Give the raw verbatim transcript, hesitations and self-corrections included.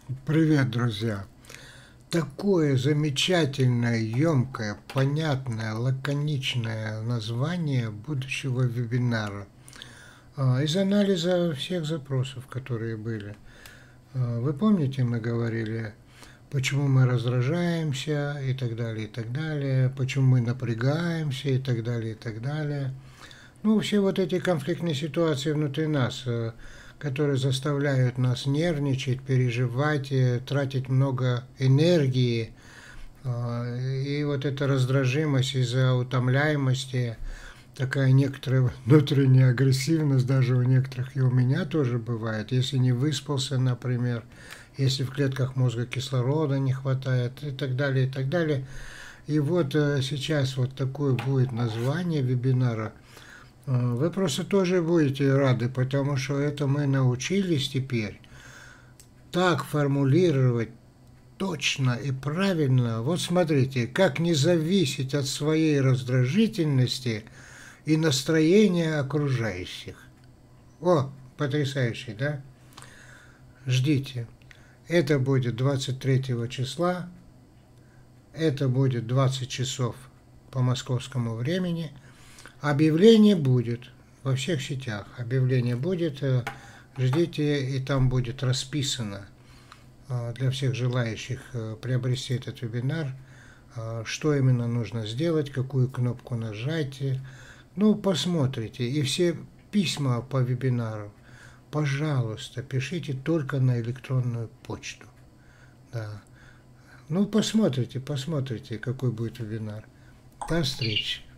Привет, друзья! Такое замечательное, емкое, понятное, лаконичное название будущего вебинара а, из анализа всех запросов, которые были. А, Вы помните, мы говорили, почему мы раздражаемся и так далее, и так далее, почему мы напрягаемся и так далее, и так далее. Ну, все вот эти конфликтные ситуации внутри нас, э, которые заставляют нас нервничать, переживать, э, тратить много энергии. э, И вот эта раздражимость из-за утомляемости, такая некоторая внутренняя агрессивность, даже у некоторых и у меня тоже бывает, если не выспался, например, если в клетках мозга кислорода не хватает и так далее, и так далее. И вот э, сейчас вот такое будет название вебинара. Вы просто тоже будете рады, потому что это мы научились теперь так формулировать точно и правильно. Вот смотрите, как не зависеть от своей раздражительности и настроения окружающих. О, потрясающе, да? Ждите. Это будет двадцать третьего числа. Это будет двадцать часов по московскому времени. Объявление будет во всех сетях. Объявление будет. Ждите, и там будет расписано для всех желающих приобрести этот вебинар, что именно нужно сделать, какую кнопку нажать. Ну, посмотрите. И все письма по вебинару, пожалуйста, пишите только на электронную почту. Да. Ну, посмотрите, посмотрите, какой будет вебинар. До встречи.